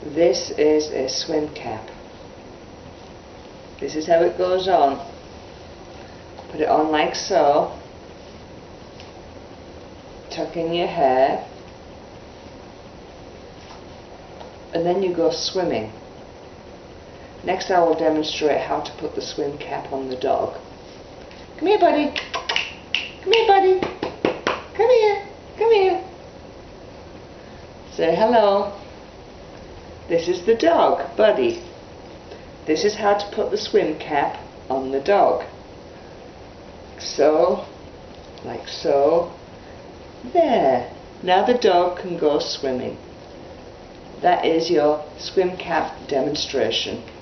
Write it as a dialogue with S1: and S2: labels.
S1: This is a swim cap. This is how it goes on. Put it on like so. Tuck in your hair. And then you go swimming. Next I will demonstrate how to put the swim cap on the dog. Come here, buddy. Come here, buddy. Come here. Come here. Say hello. This is the dog, Buddy. This is how to put the swim cap on the dog. So, like so. There. Now the dog can go swimming. That is your swim cap demonstration.